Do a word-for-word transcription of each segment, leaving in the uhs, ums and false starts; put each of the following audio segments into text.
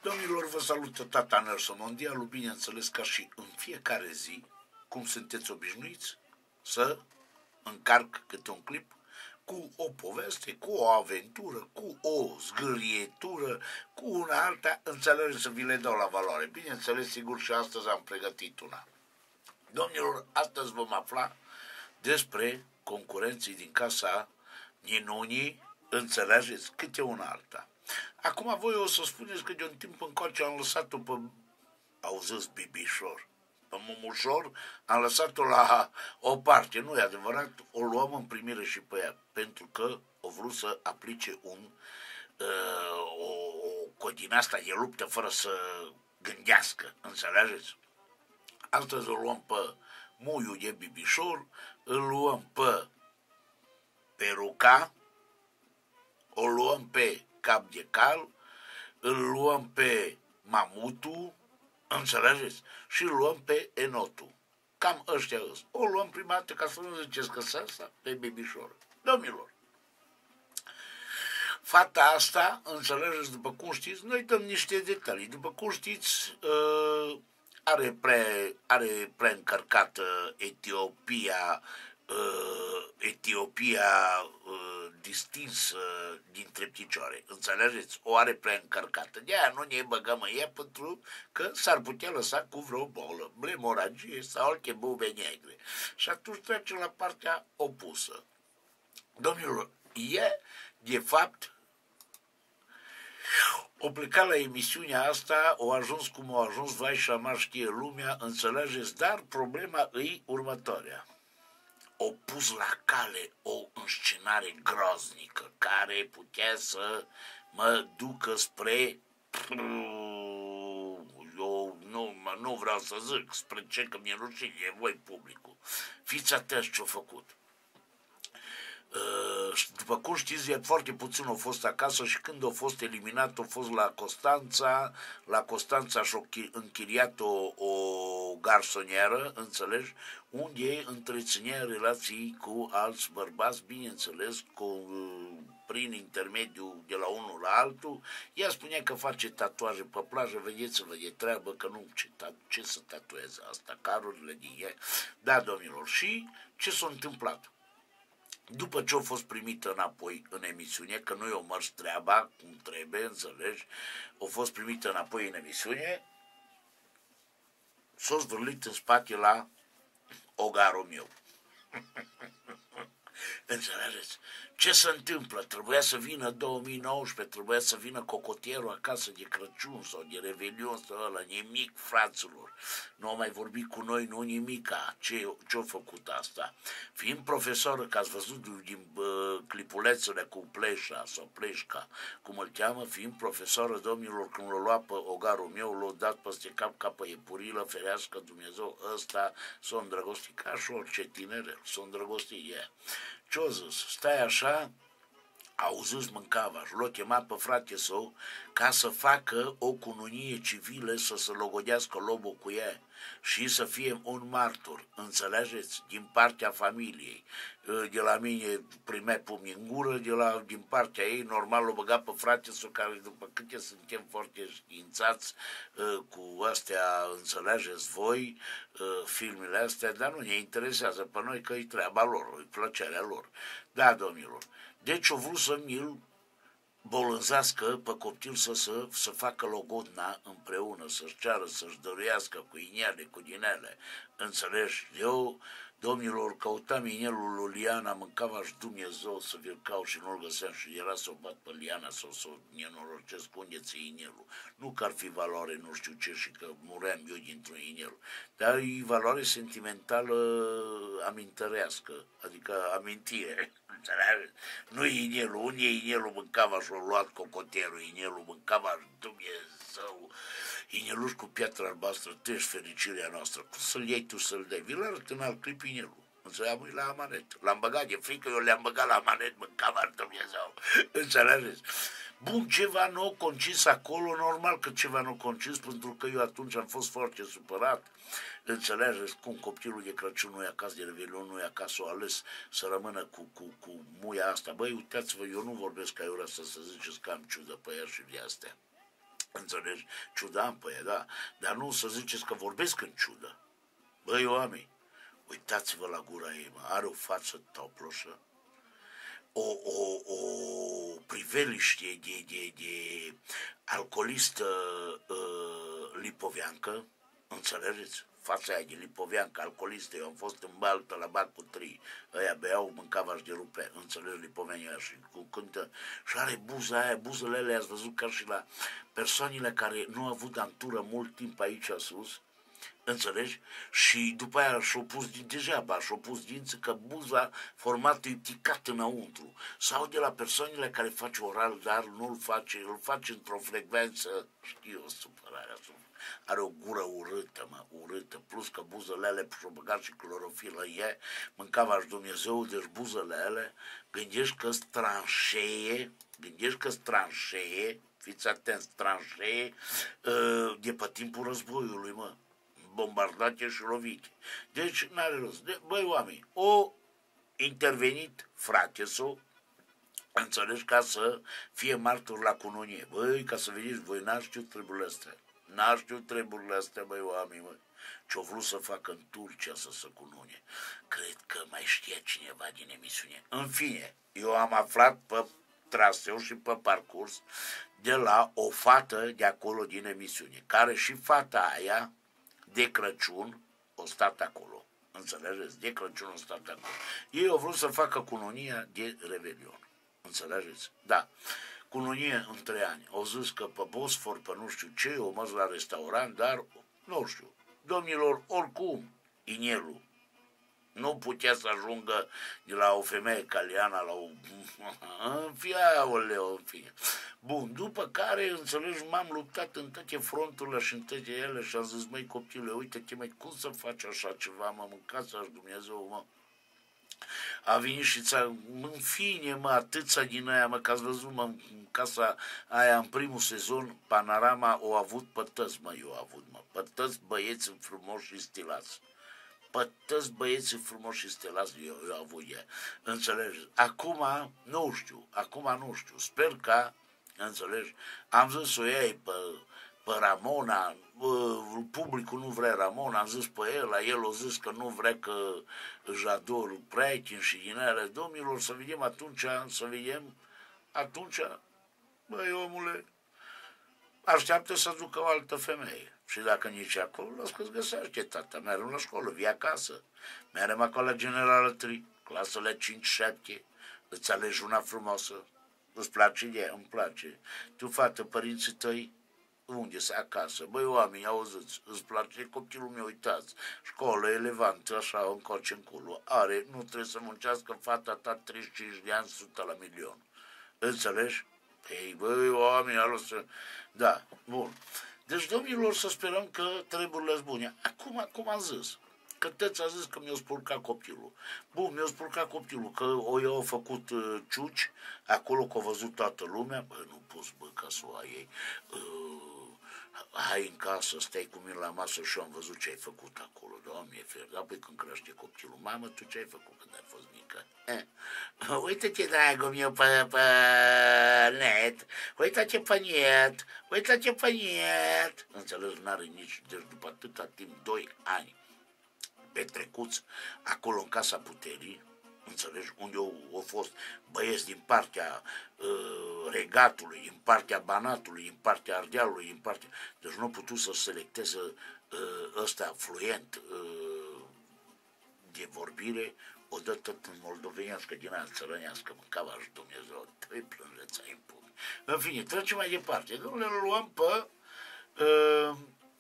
Domnilor, vă salută tata Nelson Mondialu, bineînțeles ca și în fiecare zi, cum sunteți obișnuiți, să încarc câte un clip cu o poveste, cu o aventură, cu o zgârietură, cu una alta, înțelegi, să vi le dau la valoare. Bineînțeles, sigur, și astăzi am pregătit una. Domnilor, astăzi vom afla despre concurenții din casa Ninunii, înțelegeți, câte una alta. Acum voi o să spuneți că de un timp încoace am lăsat-o pe, auziți, Bibișor, pe Mumușor, am lăsat-o la o parte, nu e adevărat, o luăm în primire și pe ea, pentru că o vrut să aplice un, uh, o, o din asta de luptă fără să gândească, înțelegeți? Astăzi o luăm pe Muiu de Bibișor, îl luăm pe Peruca, o luăm pe Cap de Cal, îl luăm pe Mamutu, înțelegeți? Și îl luăm pe Enotu. Cam ăștia îs. O luăm prima dată, ca să nu ziceți că săsa, pe Bibișor. Domnilor, fata asta, înțelegeți, după cum știți, noi dăm niște detalii. După cum știți, are pre, are preîncărcată Etiopia, Etiopia distinsă dintre picioare, înțelegeți? O are preîncărcată. De aia nu ne băgăm în ea, pentru că s-ar putea lăsa cu vreo bolă, blemoragie sau alte bube negre. Și atunci trece la partea opusă. Domnilor, e, de fapt, o plecat la emisiunea asta, o ajuns cum a ajuns, vai și amar știe lumea, înțelegeți? Dar problema e următoarea. O pus la cale o înscenare groaznică care putea să mă ducă spre, eu nu, nu vreau să zic spre ce, că mi-e rușine, voi publicul. Fiți atenți ce-a făcut. După cum știți, el foarte puțin a fost acasă și când a fost eliminat, a fost la Constanța, la Constanța și-a închiriat o, o garsonieră, înțelegi, unde întreținea relații cu alți bărbați, bineînțeles, cu, prin intermediul de la unul la altul. Ea spunea că face tatuaje pe plajă, vedeți-vă de treabă, că nu, ce, ce să tatueze asta, carurile din ea. Da, domnilor, și ce s-a întâmplat? După ce a fost primită înapoi în emisiune, că nu i-o mers treaba cum trebuie, înțelegi, a fost primită înapoi în emisiune, s-a zvârlit în spate la ogarul meu. Înțelegeți? Ce se întâmplă? Trebuia să vină două mii nouăsprezece, trebuia să vină cocotierul acasă de Crăciun sau de Revelion sau ăla, nimic, fraților. Nu au mai vorbit cu noi, nu nimica. Ce, ce-a făcut asta? Fiind profesoră, că ați văzut din uh, clipulețele cu Pleșa sau Pleșca, cum îl cheamă, fiind profesoră, domnilor, când l-a luat pe ogarul meu, l-a dat peste cap ca pe epurilă, ferească Dumnezeu, ăsta s-a îndrăgostit ca și orice tinerel, s-a îndrăgostit ea. Ce-o zis? Stai așa, auziți, mâncava și l-a chemat pe frate său ca să facă o cununie civilă, să se logodească lobul cu ea și să fie un martor, înțelegeți, din partea familiei. De la mine primea pumni în gură, de la, din partea ei, normal, l-a băgat pe frate său, care după câte suntem foarte științați cu astea, înțelegeți voi, filmele astea, dar nu ne interesează pe noi, că e treaba lor, e plăcerea lor. Da, domnilor. Deci au vrut să mi-l bolânzească pe copil să, să, să facă logodna împreună, să-și ceară, să-și dăruiască cu inele, cu dinele. Înțelegi? Eu, domnilor, căutam inelul lui Liana, mâncava și Dumnezeu să vi-l caut și nu-l găseam și era să o bat pe Liana sau să o nenorocesc, unde-ți inelul. Nu că ar fi valoare nu știu ce și că muream eu dintr-un inel, dar e valoare sentimentală amintărească, adică amintire. Nu e inelul, unde e inelul, mâncava și-o luat cocoterul, inelul mâncava și Dumnezeu, ineluș cu piatră albastră, tu ești fericirea noastră, cum să-l iei tu să-l dai? Vi-l arăt în alt clip inelul, înțeleam la amanet, l-am băgat de frică, eu le-am băgat la amanet, mâncava și Dumnezeu, înțelegeți? Bun, ceva nou concis acolo, normal că ceva nou concis, pentru că eu atunci am fost foarte supărat, înțelegeți, cum copilul de Crăciun nu e acasă, de Revelion nu e acasă, o ales să rămână cu, cu, cu muia asta. Băi, uitați-vă, eu nu vorbesc ca eu asta să ziceți că am ciudă pe ea și de astea. Înțelegi? Ciudat pe ea, da. Dar nu să ziceți că vorbesc în ciudă. Băi, oameni, uitați-vă la gura ei, mă. Are o față toploșă, o, o, o priveliște de, de, de alcoolistă uh, lipoveancă, înțelegeți? Fața aia de lipoveancă, alcoolistă, eu am fost în baltă la bac cu trei, ăia beau, mâncava și de rupe, înțelegi, lipovenii aia și cu cântă, și are buza aia, buzele alea, ați văzut ca și la persoanele care nu au avut dantură mult timp aici sus, înțelegi? Și după aia și-o pus degeaba, și-o pus dinții că buza formată e ticat înăuntru. Sau de la persoanele care face oral, dar nu-l face, îl face într-o frecvență, știu eu, supărarea, are o gură urâtă, mă, urâtă, plus că buzele alea și-o băgat și clorofilă e, mâncava-și Dumnezeu, deci buzele alea, gândești că-s tranșee, gândești că-s tranșee, fiți atenți, tranșee, de pe timpul războiului, mă, bombardate și lovite. Deci, n-are rost. De, băi, oameni, o intervenit frate sau, înțelegi, ca să fie martor la cununie. Băi, ca să vedeți, voi n-ar știu treburile astea. N-ar știu treburile astea, băi, oameni, băi. Ce-o vrut să facă în Turcia să se cununie. Cred că mai știa cineva din emisiune. În fine, eu am aflat pe traseu și pe parcurs de la o fată de acolo din emisiune, care și fata aia de Crăciun o stat acolo. Înțelegeți? De Crăciun o stat acolo. Ei au vrut să facă cununia de Revelion. Înțelegeți? Da. Cununie în trei ani. Au zis că pe Bosfor, pe nu știu ce, au mers la restaurant, dar, nu știu, domnilor, oricum, inelul nu putea să ajungă de la o femeie caliana la o... în fie, aoleo, în fie. Bun, după care, înțelegi, m-am luptat în toate fronturile și în toate ele și am zis, măi, copile, uite-te, măi, cum să faci așa ceva, mă, mâncați-aș Dumnezeu, mă. A venit și ți-a, în fine, mă, atâția din aia, mă, că ați văzut, mă, în casa aia, în primul sezon, Panorama o avut pătăți, mă, eu avut, mă, pătăți băieți frumoși și stilați. Pătăți băieții frumoși și stelați, eu, eu avut ea. Înțelegi? Acum, nu știu, acum nu știu. Sper că, înțelegi, am zis-o ei pe, pe Ramona, publicul nu vrea Ramona, am zis pe el, el a zis că nu vrea că își ador prieteni și din alea. Domnilor, să vedem atunci, să vedem atunci, băi, omule, așteaptă să ducă o altă femeie. Și dacă nici acolo, las că-ți găsește, tata. Merem la școală, vii acasă. Merem acolo la Generală trei, clasele cinci șapte, îți alegi una frumoasă. Îți place de ea, îmi place. Tu, fată, părinții tăi, unde să acasă? Băi, oameni, auziți, îți place copilul meu, uitați. Școală elevantă, așa, încoace încolo. Are, nu trebuie să muncească fata ta treizeci și cinci de ani, sută la milion. Înțelegi? Ei, băi, oameni, alo să... Da, bun. Deci, domnilor, să sperăm că treburile sunt bune. Acum, cum am zis, că tăți a zis că mi-a spurcat copilul. Bun, mi-a spurcat copilul, că o eu au făcut uh, ciuci, acolo că a văzut toată lumea, bă, nu poți, bă, ca să o ai ei. Uh, hai în casă, stai cu mine la masă și eu am văzut ce ai făcut acolo, Doamne fer, apoi când crește copilul, mamă, tu ce ai făcut când ai fost mică? Eh. Uite-te, dragul meu, pe, pe net, uite-te pe net, uite-te pe net. Înțelegi, n-are nici, deci după atâta timp, doi ani petrecuți acolo în Casa Puterii, înțelegi, unde au, au fost băieți din partea uh, Regatului, din partea Banatului, din partea Ardealului, din partea... Deci nu au putut să selecteze uh, ăsta fluent uh, de vorbire, o dă tot în moldovenească, din aia țărănească, mâncava și Dumnezeu, trei plângeți ai în pumni. În fine, trecem mai departe. Dom'le, îl luăm pe uh,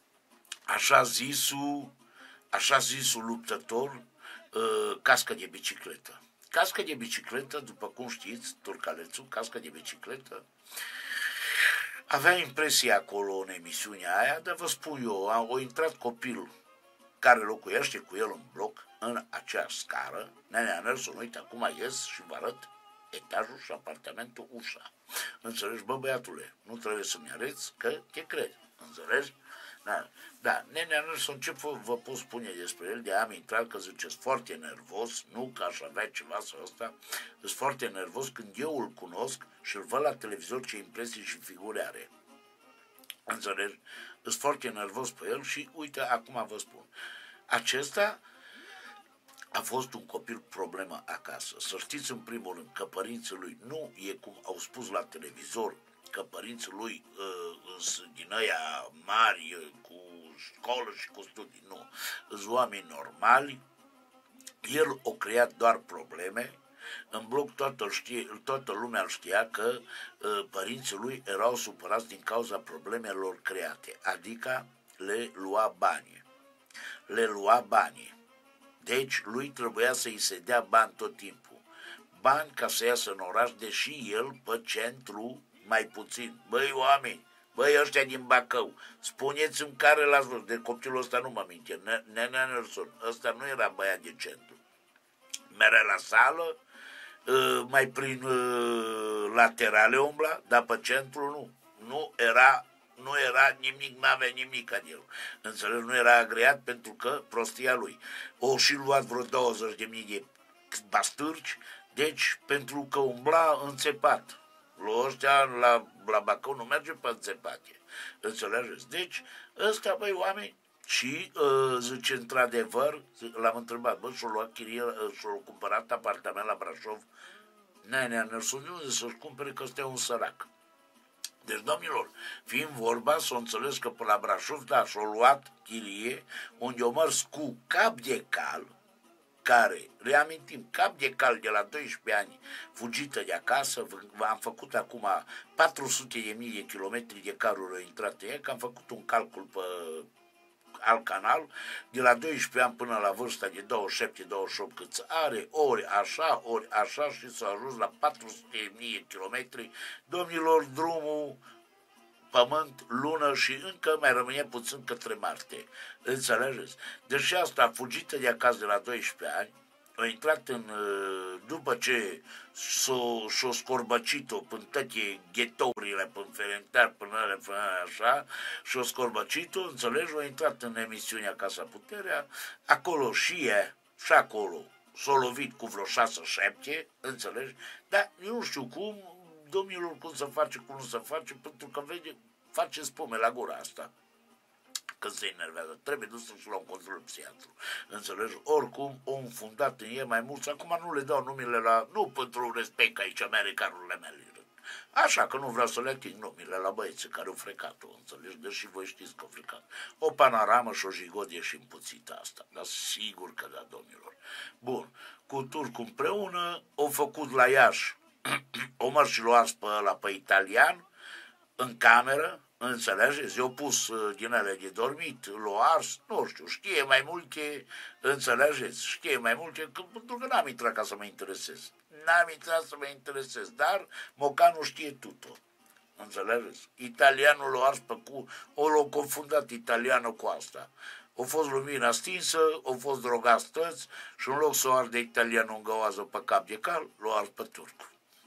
așa zisul, așa zisul luptător, uh, cască de bicicletă. Cască de bicicletă, după cum știți, Turcalețul, cască de bicicletă, avea impresia acolo în emisiunea aia, dar vă spun eu, a, a intrat copil care locuiește cu el în bloc, în acea scară, Nenea Nelson, uite, acum ies și vă arăt etajul și apartamentul, ușa. Înțelegi, bă, băiatule, nu trebuie să-mi arăți că te crezi, înțelegi? Da, da, Nenea Nelson, ce vă pot spune despre el? De am intrat, că ziceți, foarte nervos, nu că aș avea ceva sau ăsta, sunt foarte nervos când eu îl cunosc și îl văd la televizor ce impresii și figuri are. Înțelegi? Sunt foarte nervos pe el și uite, acum vă spun. Acesta a fost un copil problemă acasă. Să știți în primul rând că părinții lui nu e cum au spus la televizor, că părinții lui uh, sunt din ăia mari, uh, cu școală și cu studii. Nu. Sunt oameni normali. El a creat doar probleme. În bloc toată, știe, toată lumea îl știa că uh, părinții lui erau supărați din cauza problemelor create. Adică le lua bani. Le lua bani. Deci lui trebuia să-i se dea bani tot timpul. Bani ca să iasă în oraș, deși el pe centru mai puțin. Băi oameni, băi ăștia din Bacău, spuneți-mi care l-ați văzut. De copilul ăsta nu mă minte, Nenea Nelson, ăsta nu era băiat de centru. Merea la sală, mai prin laterale umbla, dar pe centru nu. Nu era... Nu era nimic, n-avea nimic în el. Înțeleg, nu era agreat pentru că prostia lui. O și luat vreo douăzeci de mii de bastârci, deci pentru că umbla înțepat. La ăștia, la, la Bacău nu merge pe înțepate. Înțelegeți? Deci, ăsta, băi, oameni, și uh, zice, într-adevăr, l-am întrebat, bă, și-o luat chirie, și-o cumpărat apartament la Brașov. Nenea Nelson, unde să-și cumpere că ăsta e un sărac. Deci, domnilor, fiind vorba, s-o înțeles că pe la Brașov, da, și-o luat chirie, unde o mers cu cap de cal, care, reamintim, cap de cal de la doisprezece ani, fugită de acasă, am făcut acum patru sute de mii de kilometri de caruri au intrat în ea, că am făcut un calcul pe alt canal, de la doisprezece ani până la vârsta de douăzeci și șapte douăzeci și opt cât are, ori așa, ori așa și s-a ajuns la patru sute de mii de kilometri, domnilor, drumul, pământ, lună și încă mai rămâne puțin către Marte. Înțelegeți? Deși asta, fugită de acasă de la doisprezece ani, a intrat în, după ce s-o, s-o scorbăcit-o până toate ghetourile, până Ferentar, până ale, până așa, și-o scorbăcit-o, înțelegi, a intrat în emisiunea Casa Puterea, acolo și e, și acolo, s-a lovit cu vreo șase șapte, înțelegi, dar eu nu știu cum, domnilor, cum să face, cum nu să face, pentru că vede, face spume la gura asta. Când se enervează, trebuie dus să-și lua un control psihiatru. Înțelegi? Oricum, o înfundat în ei mai mulți. Acum nu le dau numele la... Nu pentru respect, că aici mere carurile mele. Așa că nu vreau să le ating numele la băieții care au frecat-o, înțelegi? Deși voi știți că au frecat. O panoramă și o jigodie și împuțită asta. Dar sigur că da, domnilor. Bun. Cu Turcu împreună, au făcut la Iași o mers și l-o ars pe ăla, pe italian, în cameră, înțelegeți? I-au pus din ele de dormit, l-o ars, nu știu, știe mai multe, înțelegeți? Știe mai multe, că, pentru că n-am intrat ca să mă interesez. N-am intrat să mă interesez, dar Mocanu știe tuto. Înțelegeți? Italianul l-a ars pe cu, o l-a confundat italianul cu asta. A fost lumina stinsă, au fost drogați toți și în loc să o arde italianul în găoază pe cap de cal, l-a ars pe Turcu.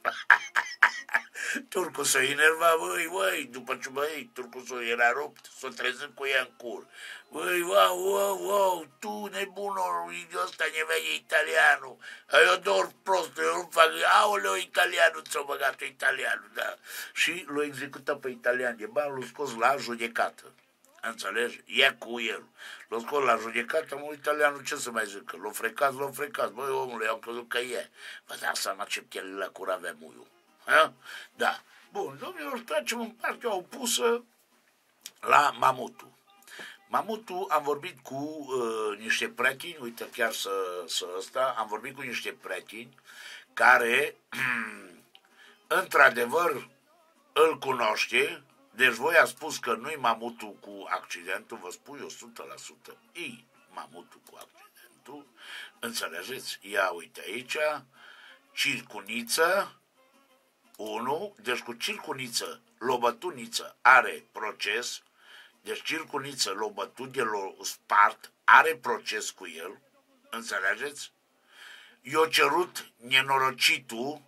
Turcu s-a enervat, băi, băi, după ce, băi, Turcu s-a era rupt, s-a trezit cu ea în cur. Băi, wow, wow, wow, tu nebunul, ăsta ne vede italianul. Eu dor prost, eu nu fac, aoleu, italianul, ți-o băgat italianul, da. Și l-a executat pe italian de bani, l-a scos la judecată. Înțelegi? Ia cu el. L-a scos la judecată, mă, italianul, ce să mai zică? L-a frecat, l-a frecat. Băi, omule, am crezut că e. Vă dați seama ce piele la cur avea muiul. Ha? Da. Bun, domnilor, trecem în partea opusă la Mamutu. Mamutu, am vorbit cu uh, niște prieteni, uite chiar să, să ăsta, am vorbit cu niște prieteni care, într-adevăr, îl cunoaște. Deci voi ați spus că nu-i Mamutu cu accidentul, vă spui o sută la sută. E Mamutu cu accidentul, înțelegeți? Ia uite aici, Circuniță, unu, deci cu Circuniță, Lobătuniță are proces, deci Circuniță, l-o bătut de l-o spart, are proces cu el, înțelegeți? I-a cerut nenorocitul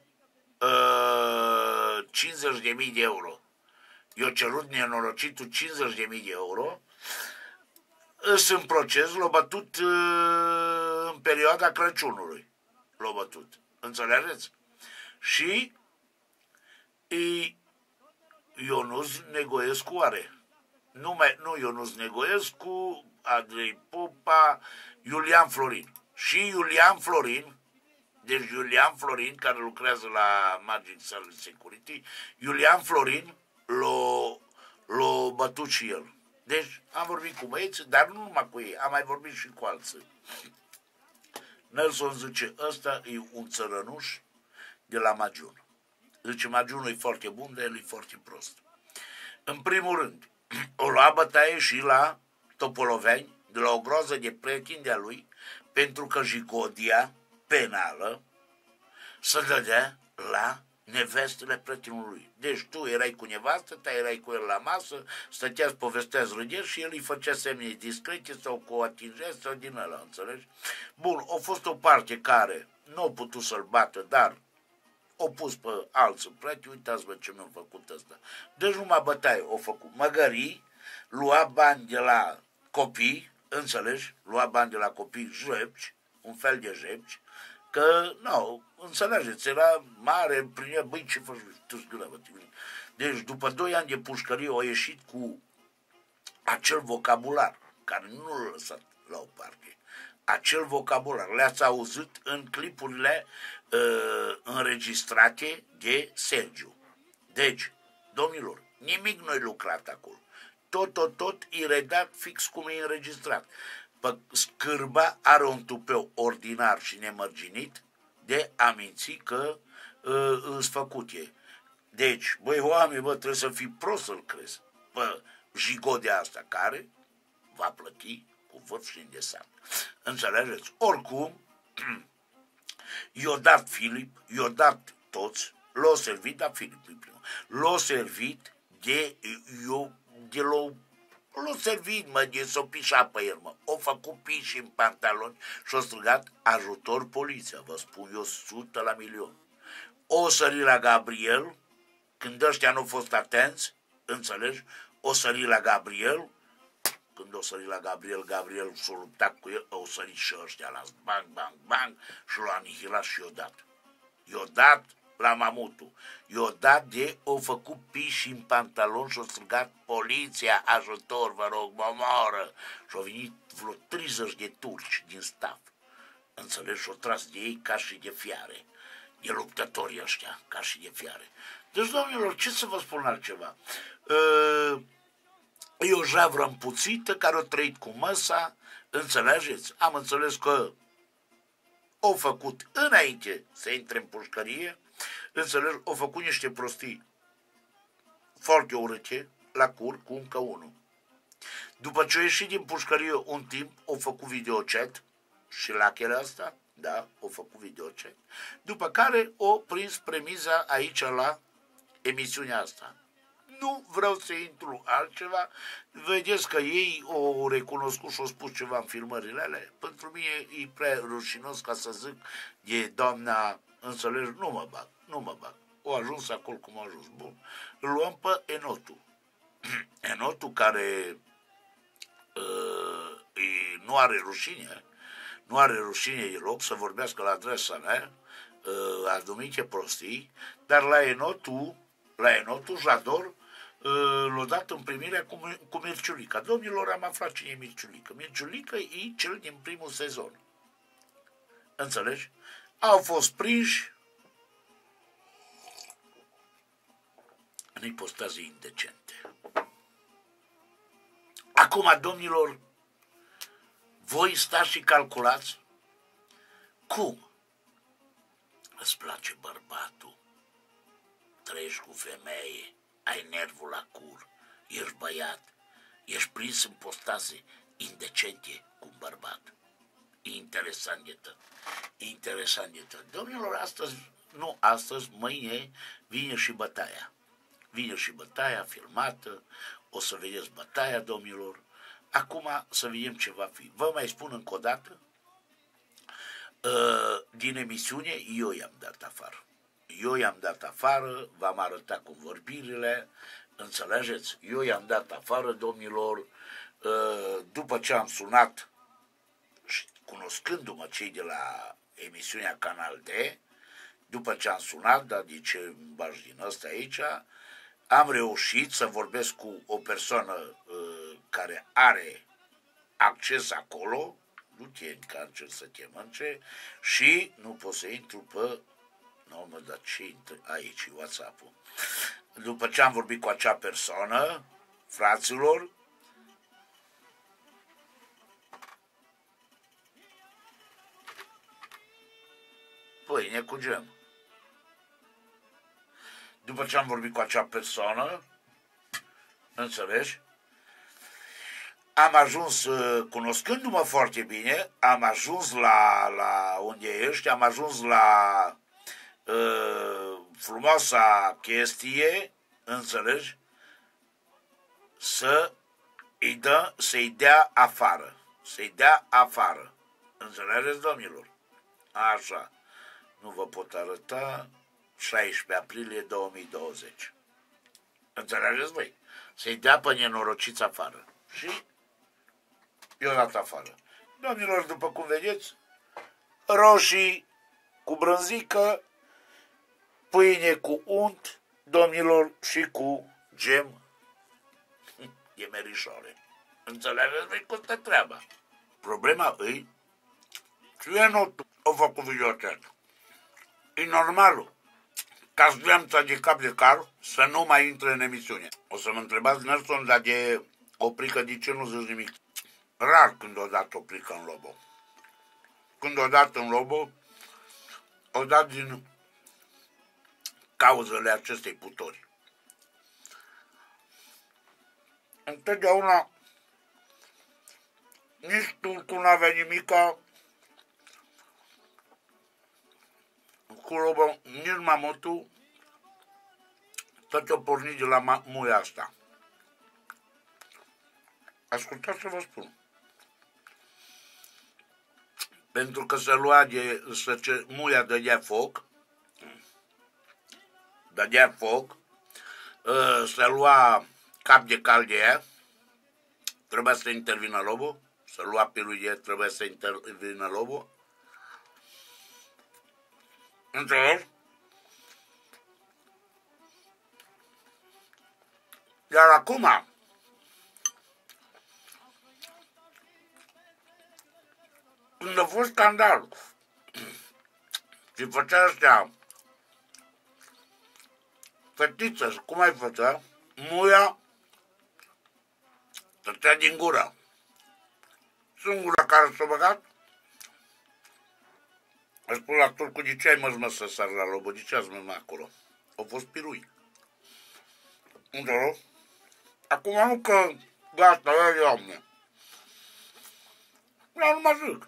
uh, cincizeci de mii de euro. I-a cerut nenorocitul cincizeci de mii de euro, sunt proces, l-a bătut uh, în perioada Crăciunului. L-a bătut. Înțelegeți? Și e, Ionuț Negoescu are. nu, mai, nu Ionuț Negoescu, Andrei Popa, Iulian Florin. Și Iulian Florin, deci Iulian Florin, care lucrează la Magic Salary Security, Iulian Florin l-a l-a bătut și el. Deci am vorbit cu băieții, dar nu numai cu ei, am mai vorbit și cu alții. Nelson zice, ăsta e un țărănuș de la Magiun. Zice, Magiunul e foarte bun, dar el e foarte prost. În primul rând, o lua bătaie și la Topoloveni, de la o groază de prieteni de-a lui, pentru că jigodia penală se dădea la nevestele prietenului. Deci tu erai cu nevastă ta, erai cu el la masă, stăteați, povesteați, râdeți și el îi făcea semne discrete sau cu o atingere sau din ăla, înțelegi? Bun, a fost o parte care nu a putut să-l bată, dar o pus pe alții prieteni, uitați-vă ce mi-a făcut ăsta. Deci numai bătaie o făcut. Măgării lua bani de la copii, înțelegi? Lua bani de la copii jepci, un fel de jepci, că, nu, înțelegeți, era mare, prin băi, ce faci, tu zgâră, deci, după doi ani de pușcărie, au ieșit cu acel vocabular, care nu l-a lăsat la o parte. Acel vocabular, le-ați auzit în clipurile uh, înregistrate de Sergiu. Deci, domnilor, nimic nu-i lucrat acolo. Tot, tot, tot e redat fix cum e înregistrat. Scârba are un tupeu ordinar și nemărginit de a minți că uh, îți făcut e. Deci, băi, oameni, bă, trebuie să fii prost să-l crezi pe jigodea asta care va plăti cu vârf și îndesat. Înțelegeți? Oricum, i-o dat Filip, i-o dat toți, l-o servit, dar Filip e primul, l-o servit de, eu, de l-o l-a servit, mă, de s-o pișa pe el, mă. O făcut piși în pantaloni și o strigat ajutor poliția, vă spun eu, sută la milion. O sări la Gabriel, când ăștia nu au fost atenți, înțelegi? O sări la Gabriel, când o sări la Gabriel, Gabriel s-a luptat cu el, o sări și ăștia la bang, bang, bang și l-a anihilat și i-o dat. I-o dat la mamutul. I-o dat de o făcut piși în pantalon și-o strigat poliția, ajutor, vă rog, mă moară. Și-au venit vreo treizeci de turci din staff. Înțelegi? Și-au tras de ei ca și de fiare. De luptătorii ăștia, ca și de fiare. Deci, domnilor, ce să vă spun altceva? Uh, e o javră împuțită care a trăit cu măsa, înțelegeți? Am înțeles că au făcut înainte să intre în pușcărie, înțelegi, au făcut niște prostii foarte urâte la cur cu încă unul. După ce au ieșit din pușcărie un timp, au făcut videochat și la chele asta, da, au făcut videochat, după care au prins premiza aici la emisiunea asta. Nu vreau să intru altceva, vedeți că ei au recunoscut și au spus ceva în filmările alea. Pentru mine e prea rușinos ca să zic de doamna, înțelegi, nu mă bag, nu mă bag. O ajuns acolo cum a ajuns. Bun. Îl luăm pe Enotu. Enotu care uh, e, nu are rușine, nu are rușine deloc să vorbească la adresa mea, uh, a dumite prostii, dar la Enotu, la Enotu, Jador, l-a dat în primirea cu, cu Mirciulica. Domnilor, am aflat cine e Mirciulica. Mirciulica e cel din primul sezon. Înțelegi? Au fost prinși în ipostaze indecente. Acum, domnilor, voi stați și calculați cum îți place bărbatul, trăiești cu femeie, ai nervul la cur, ești băiat, ești prins în postaze indecente cu un bărbat. E interesant de tot. E interesant de tot. Domnilor, astăzi, nu astăzi, mâine vine și bătaia. Vine și bătaia filmată, o să vedeți bătaia, domnilor. Acum să vedem ce va fi. Vă mai spun încă o dată, din emisiune eu i-am dat afară. Eu i-am dat afară, v-am arătat cu vorbirile, înțelegeți? Eu i-am dat afară, domnilor, după ce am sunat, cunoscându-mă cei de la emisiunea Canal D, după ce am sunat, dar de ce îmi bași din ăsta aici, am reușit să vorbesc cu o persoană care are acces acolo, nu te încarce să te mănânce și nu poți să intru pe... Nu, mă, dar ce intră aici, WhatsApp-ul? După ce am vorbit cu acea persoană, fraților, pâine cu gem. După ce am vorbit cu acea persoană, înțelegi? Am ajuns, cunoscându-mă foarte bine, am ajuns la, la unde ești, am ajuns la uh, frumoasa chestie, înțelegi? Să îi dă, să-i dea afară. Să-i dea afară. Înțelegeți, domnilor? Așa. Nu vă pot arăta. șaisprezece aprilie două mii douăzeci. Înțelegeți, voi? Să-i dea pe nenorociți afară. Și i-o dat afară. Domnilor, după cum vedeți, roșii cu brânzică, pâine cu unt, domnilor, și cu gem de merișoare. Înțelegeți, voi, cum stă treaba? Problema îi, ce nu o făcut videoteat. E normalul ca studența de cap de car să nu mai intre în emisiune. O să mă întrebați, Nelson, dar de o plică, de ce nu zici nimic? Rar când o dat o plică în Lobo. Când o dat în Lobo, o dat din cauzele acestei putori. Întotdeauna nici tu nu avea nimica cu Lobo, nici mamotul, tot o pornit de la muia asta. Ascultați să vă spun. Pentru că se lua de, să ce, muia dădea foc, dădea foc, se lua cap de cal de ea, trebuia să intervină Lobo, să lua pilul de ea, trebuia să intervină Lobo. Înțelegi? Iar acum, când a fost scandal și făcea ăștia fetiță, și cum ai făcea, muia tătea din gură. Singura care s-a băgat, a spus la turcu, de ce ai mers, mă, să sar la Lobo, de ce ați mers acolo? Au fost pirui. Înțeleg? Acum nu că gata, eu iau mine. Eu nu mă zic.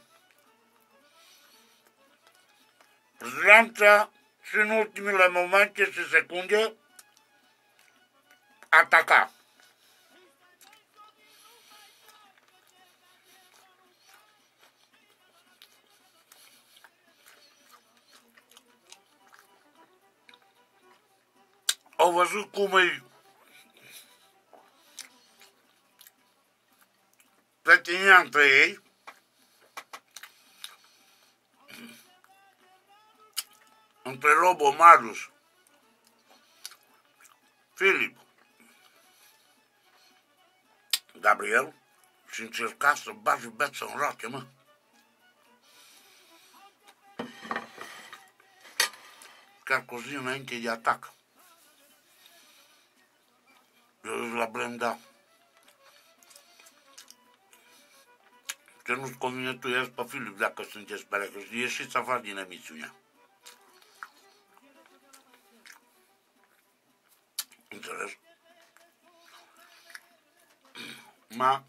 Zlanța și în ultimele momente și secunde ataca. Au văzut cum îi plătinea între ei. Între Lobo, Marius, Filip, Gabriel, și încerca să bage beță în roate, mă. Chiar cu zi înainte de atac. Eu zic la Brenda, ce nu-ți convine tu, ieși pe Filip dacă sunteți pereche, ieșiți afară din emisiunea. Înțeles? Ma,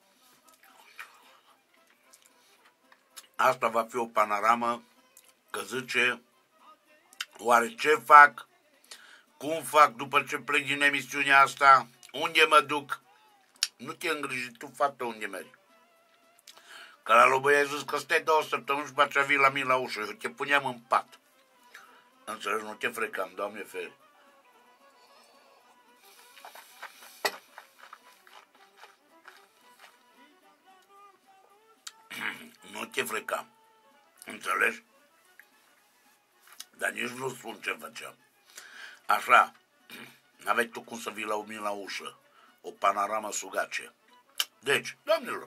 asta va fi o panoramă că zice, oare ce fac, cum fac după ce plec din emisiunea asta, unde mă duc? Nu te îngriji tu, faptă, unde mergi. Că la Lobo i-ai zis că stai două săptămâni și bacea vii la mine la ușă, eu te puneam în pat. Înțelegi? Nu te frecam, Doamne feri. Nu te freca. Înțelegi? Dar nici nu spun ce făceam. Așa, n-aveai tu cum să vii la mine la ușă. O panoramă sugace. Deci, doamnelor,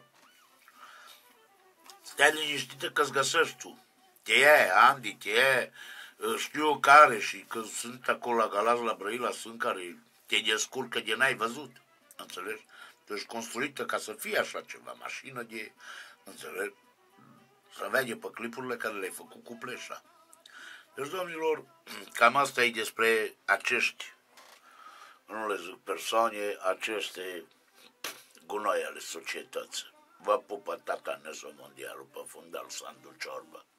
stai liniștită că-ți găsești tu. Te ia Andy, te ia știu eu care și că sunt acolo la Galați, la Brăila, sunt care te descurcă de n-ai văzut. Înțelegi? Tu ești construită ca să fie așa ceva, mașină de, înțelegi? Să vede pe clipurile care le-ai făcut cu pleșa. Deci, domnilor, cam asta e despre acești, nu le zic persoane, aceste gunoi ale societății. Vă pupă tata Neso Mondialul pe fundal Sandu Ciorbă.